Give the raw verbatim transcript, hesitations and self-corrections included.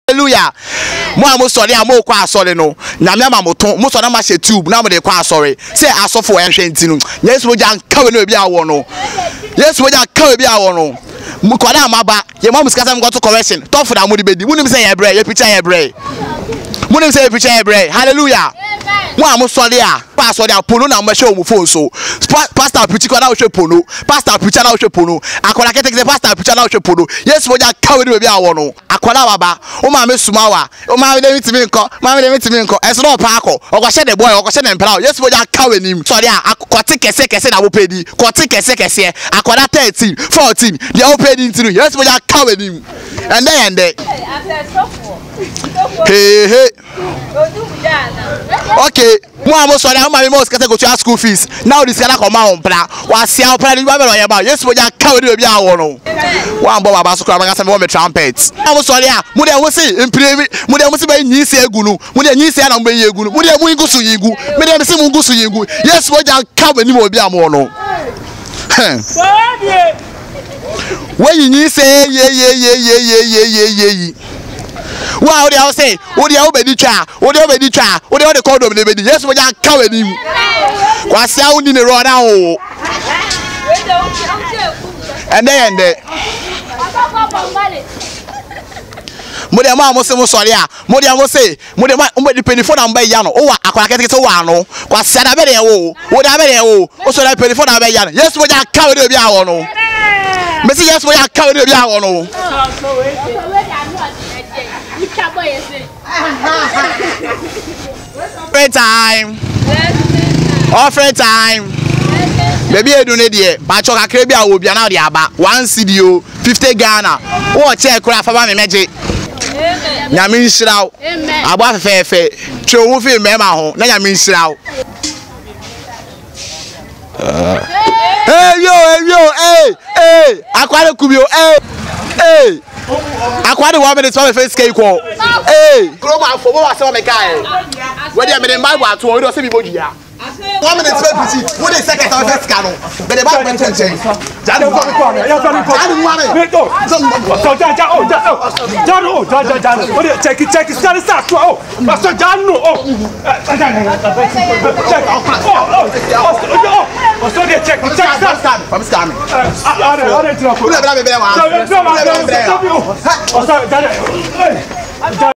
Hallelujah. Mo am sorry am o kwa sorry no. Nyame am moton. Mo so na ma she tube na mo de kwa sorry. Say asofo en hwe ntinu. Yes mo jan kawe no bi awo no. Yes mo jan kawe bi awo no. Mo kwada amaba. Ye mo muskasa mo go to correction. Tough na mo de bedi. Mo nim say ye bre, ye picture ye bre. Mo nim say ye picture ye bre. Hallelujah. Mo am sorry a. Pa sorry a pono na mo hwe o phone so. Pastor preach kwa na hwe pono. Pastor preach na hwe pono. Akola kete kete pastor preach na hwe pono. Yes mo jan kawe no bi awo no. Akola baba. O ma me sumawa. O ma me dem timi nko. Ma me dem timi nko. Eso no pa akọ. Ogwahye the boy, ogwahye the mpela. Yes mo jan kawe nim. Sorry a akote kese kese na wo pedi. Kote kese kese. Akola thirteen, fourteen. They all paid into. Yes mo jan kawe nim. And then and then. Hey hey. Okay. Mo am sorry am ma me mo skata go to school fees. Now this kana come on pra. Wa sia pra ni ba be lo ba. Yes mo jan kawe nim bi awo no. Wa mbo baba so kra ma me trumpet. Am sorry a mo de wo say improve mo de mo say ba nyi se egunu. Mo de nyi se na mo ye egunu. Mo de mo ngusu yigu. Me de me say mo ngusu yigu. Yes mo jan kawe nim obi am no. When you say ye ye ye ye ye ye ye ye ye. Wow, they all say, what do you obey the cha? What do you obey the cha? What do you call them? Yes, we are cowing him. What's sound in the road now? And then, and then. Mode ma mo se mo sori a mode mo se mode ma o di penifo na mba ya no o wa akwara kete kete wa no kwa sia da be de wo wo da be de wo o so da penifo na be ya no yes mo ja ka we de bi awo no me se yes mo ja ka we de bi awo no free time all free time baby edu ne de ba cho kakra bi awo bia na de aba one C D o fifty Ghana wo check kura fa ba me meje nyame nshiraw agba fefefe twe wo fi mema ho na nyame nshiraw hey yo hey yo hey hey akware kubio hey hey akware one minute for face cake ko hey kroma afo bo wa se o me kai we dey me dey bible ato we dey say bi bojia one minute for preach what dey second or first canon but the bible mention change jani ko mi ko me ya jani ko jani wa me me to so jani jani oh jani oh jani jani what dey check check jani start oh pastor jani no oh jani check oh oh oh so dey check check start from scan ah ah dey try ko le bla me be wa so so so so so so so so